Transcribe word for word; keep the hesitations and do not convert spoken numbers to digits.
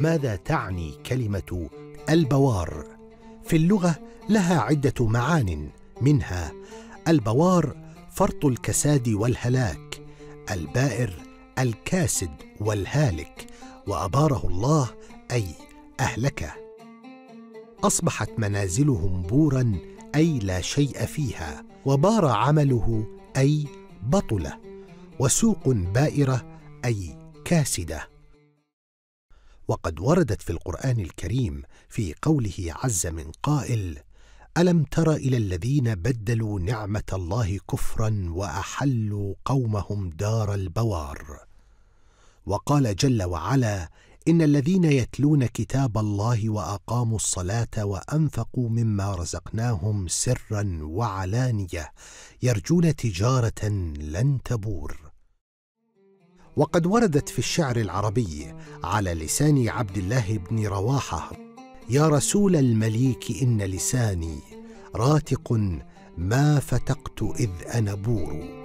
ماذا تعني كلمة البوار؟ في اللغة لها عدة معان، منها البوار فرط الكساد والهلاك، البائر الكاسد والهالك، وأباره الله أي أهلكه. أصبحت منازلهم بوراً أي لا شيء فيها، وبار عمله أي بطله، وسوق بائرة أي كاسدة. وقد وردت في القرآن الكريم في قوله عز من قائل: ألم تر إلى الذين بدلوا نعمة الله كفراً وأحلوا قومهم دار البوار. وقال جل وعلا: إن الذين يتلون كتاب الله وأقاموا الصلاة وأنفقوا مما رزقناهم سراً وعلانية يرجون تجارة لن تبور. وقد وردت في الشعر العربي على لسان عبد الله بن رواحة: يا رسول المليك إن لساني راتق ما فتقت إذ أنا بور.